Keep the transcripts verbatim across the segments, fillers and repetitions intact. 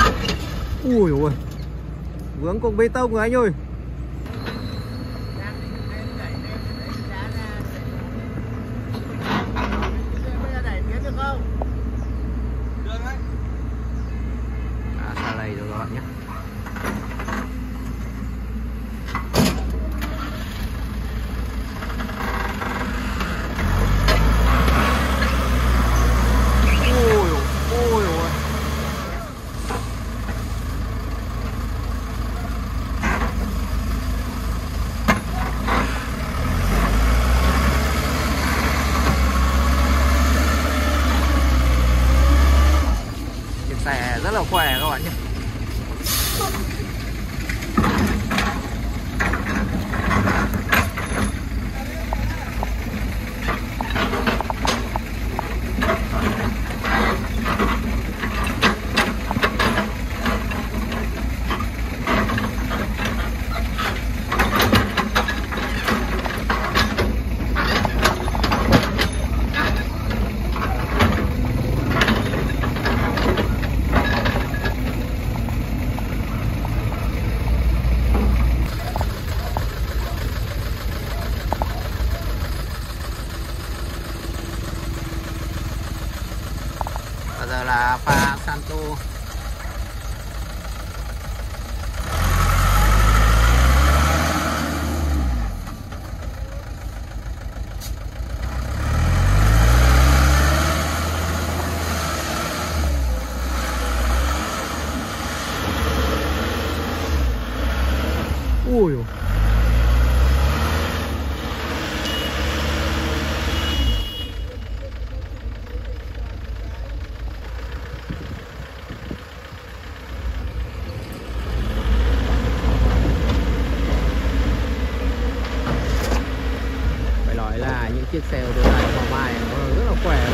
Ui ôi, vướng cục bê tông rồi anh ơi. À, xa lầy rồi các bạn nhé. Xẻ rất là khỏe các bạn nhé. Bây giờ là pha Santo. Ui dồi. Phải nói là những chiếc xe ô tô này Hoàng Mai nó rất là khỏe.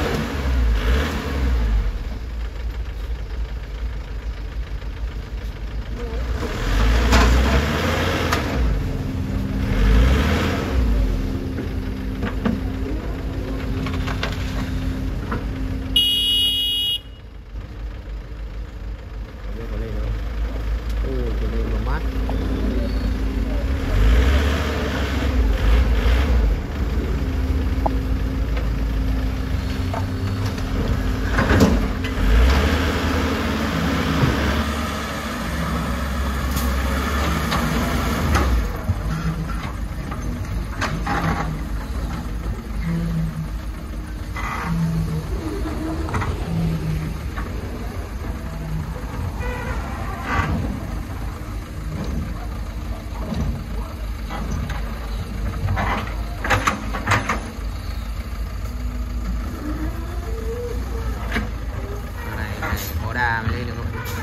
Đà mới lên được không?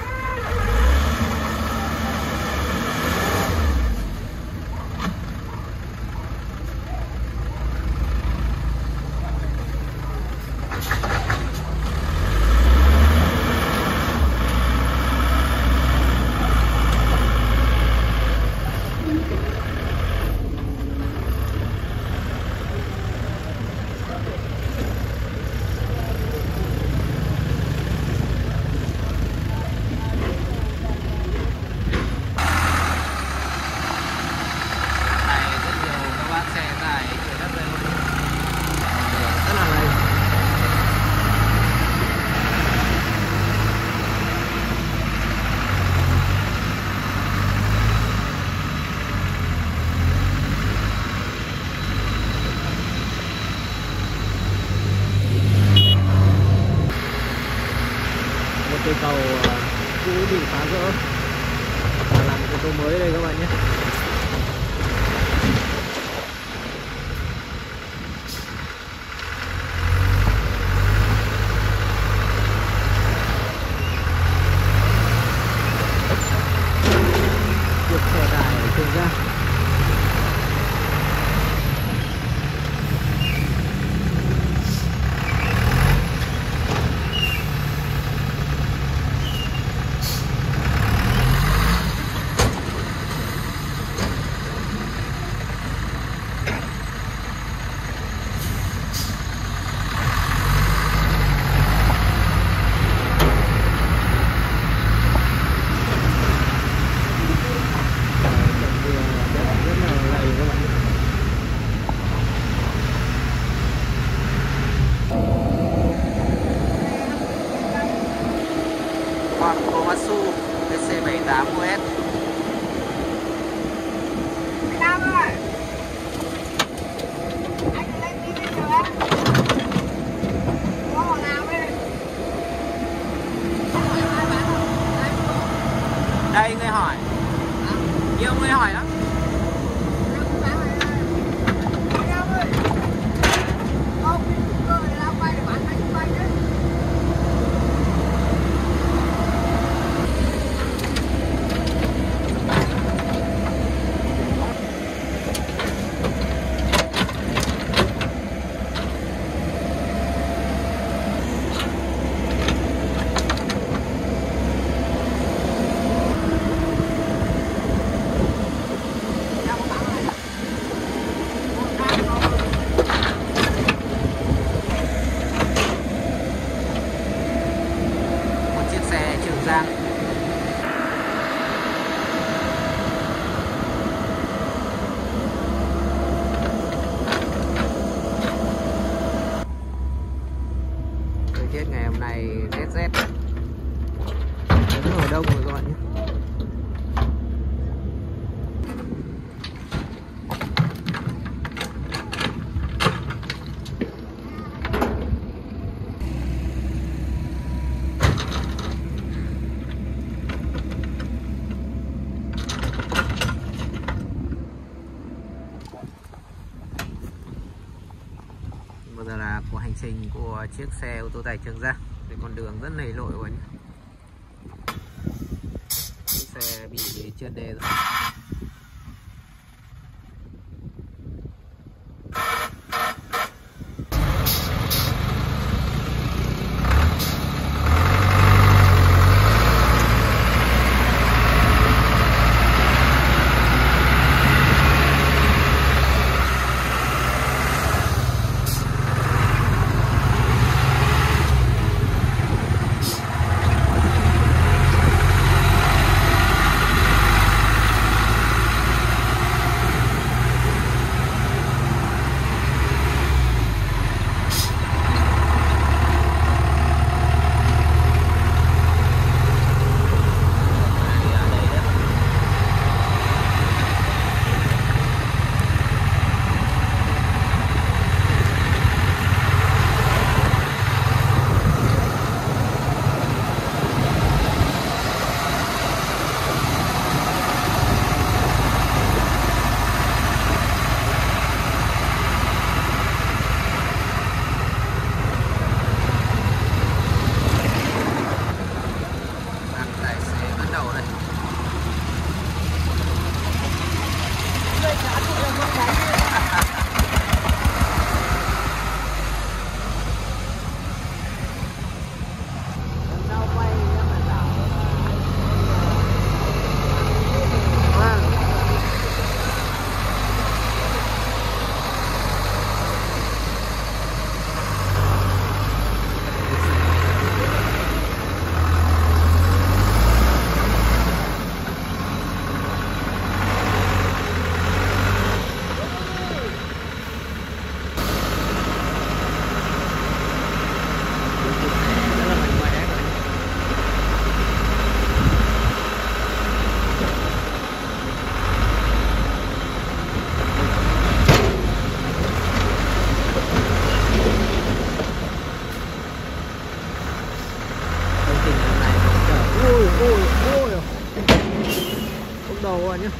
Cây cầu cũ bị phá vỡ và làm một ô tô mới đây các bạn nhé. Chiếc xe tải ở trên ra. con Komatsu T C bảy tám U S. Nam ơi, anh lên đi bây giờ á. Có họ nào đi. Đây người hỏi. Nhiều người hỏi lắm. Thời tiết ngày hôm nay rét rét, vẫn hồi đông rồi các bạn nhé. Bây giờ là của hành trình của chiếc xe ô tô tải Trường Giang. Cái con đường rất lầy lội của anh. Chiếc xe bị trượt đê rồi. Đầu rồi nhé.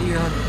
hơn.